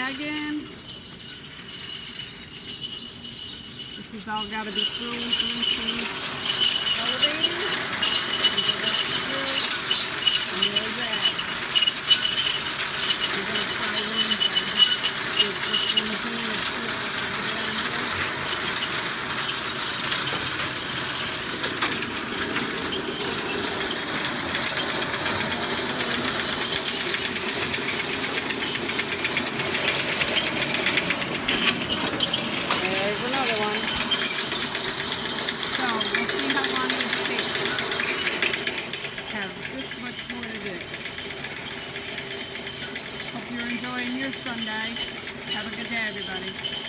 wagon. This has all got to be through into elevator. And there's that. We're going to try one with this one here. Hope you're enjoying your Sunday. Have a good day, everybody.